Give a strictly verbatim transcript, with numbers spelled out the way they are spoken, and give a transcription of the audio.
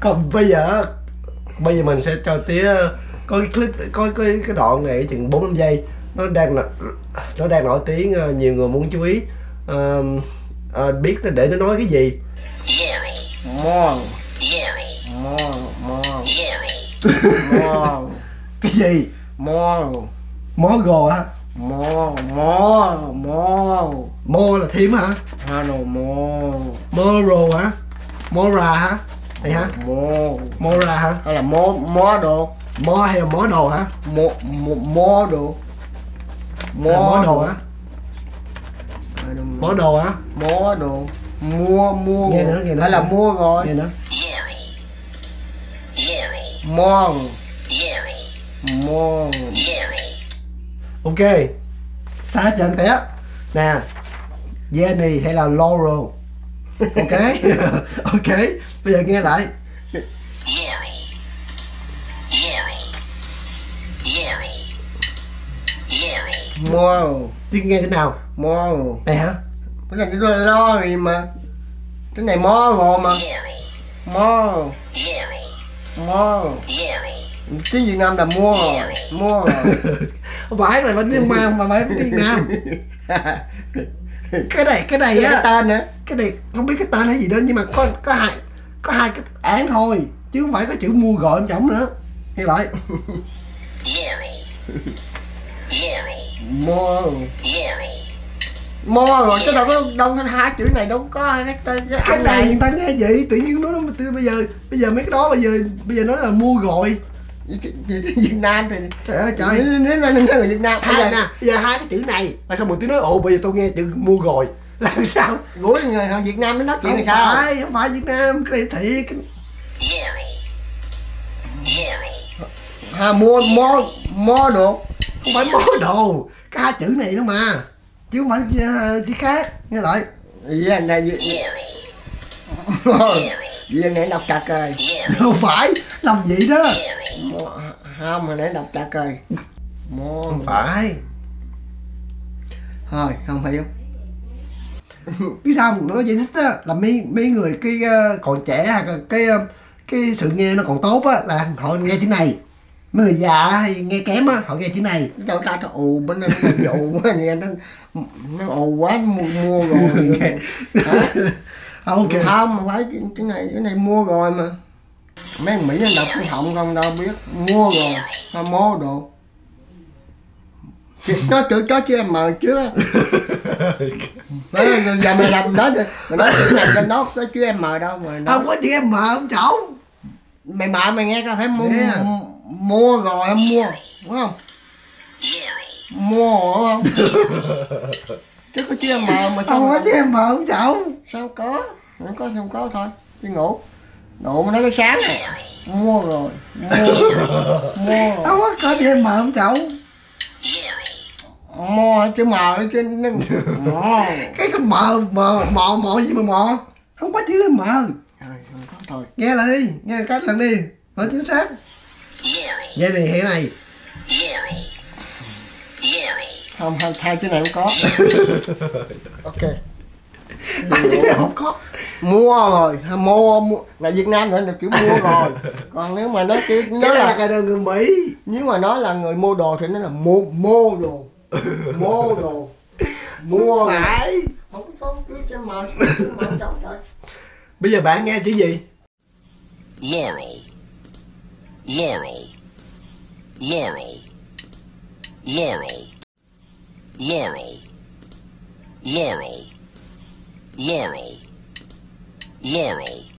Còn bây giờ bây giờ mình sẽ cho tía có cái clip, có cái cái đoạn này chừng bốn năm giây, nó đang là nó đang nổi tiếng, nhiều người muốn chú ý, uh, uh, biết nó để nó nói cái gì. More. More. More. More. Cái gì? More. Mó gồ hả? More. More. More. Mô là thêm hả? Hello, more. Mô rồ hả? Mô ra hả? Này hả? More. Mô ra hả? Hay là mô mô đồ? Mô hay là mó đồ hả? Mô mô mô đồ. Mô mó đồ hả? Mó đồ hả? Mô đồ. Mua mua. Nghe nữa, nghe nữa. Hay là mua rồi. Nghe nữa. Mua. Mua. Ok. Xa chân té. Nè. Jenny hay là Laurel. Ok. Ok. Bây giờ nghe lại. Mua. Tiếng nghe thế nào? Mua. Này hả? Cái này cái lo gì mà. Cái này mò rồi mà. Mò. Mò. Tiếng Việt Nam là mua rồi. Mua rồi. Không phải là tiếng ma mà phải tiếng Việt Nam. Cái này cái này Cái á, tên nữa. cái này không biết cái tên hay gì đó, nhưng mà có có hai có hai cái án thôi, chứ không phải có chữ mua gọi em chổng nữa. Nghe lại. Mua. Mua rồi chứ đâu có đâu hai chữ này đâu có cái tên cái, Cái anh này này. người ta nghe vậy tự nhiên nó nó bây giờ bây giờ mấy cái đó bây giờ bây giờ nói là mua gọi. Việt Nam thì Trời ơi trời. nếu nếu là người Việt Nam bây Hai giờ nè, bây giờ hai cái chữ này là xong một tiếng nói ồ bây giờ tôi nghe chữ mua gọi là sao? gửi người Việt Nam nó nói chuyện Không là sao? phải, không phải Việt Nam, cái này thiệt. Ha, mua mua mua đồ. Không phải món đồ, cái hai chữ này đó mà, chứ không phải chữ khác. Nghe lại. Gì anh này gì? Gì anh này đọc chặt rồi. Không phải làm gì đó. Không, hồi nãy đọc chặt rồi. Mua. Không phải. Thôi, không hiểu. Biết sao không? Nó giải thích á là mấy mấy người cái uh, còn trẻ hay là cái uh, cái sự nghe nó còn tốt á là họ nghe chữ này. Mấy người già hay nghe kém á họ nghe chữ này. Cho ta nó ù bên nó dụ quá nghe nó nó ù quá mua, mua rồi. Ok. Không mà phải cái, cái này cái này mua rồi mà. Mấy thằng Mỹ nó đọc cái họng không đâu biết. Mua rồi. Tao mua đồ. Nó chữ có chữ M chưa? Giờ mày làm đó đi. Mày nói chữ này cho nó có chữ M đâu mà. Không có chữ M không chổng. Mày mợ mày nghe coi phải mua Yeah. mua rồi em mua đúng không? Mua rồi không? Chứ có chữ M mà Không có chữ M không chổng. sao có? Không có không có thôi. Đi ngủ. Ngủ mà nói cái sáng này. Mua rồi. Mua. Mua rồi. Không có có chữ M không chổng. Mua chữ M chứ nó mò. Cái cái mờ mờ mò mò gì mà mò, không có chữ M. Rồi không có thôi. Nghe lại đi, nghe cách lần đi nói chính xác. Vậy này hệ này. Không hai hai chữ này không có. Ok. Hai chữ này không có. Mua rồi mua mua là Việt Nam nữa là kiểu mua rồi. Còn nếu mà nói kiểu Cái nó này là là cái người Mỹ. nếu mà nói là người mua đồ thì nó là mua mua đồ. Mua đồ. Mua Phải. không có cứ cho mà mà trọng trời. Bây giờ bạn nghe chữ gì? Yummy. Yummy. Yummy. Yummy. Yummy. Yummy. Yummy. Yummy.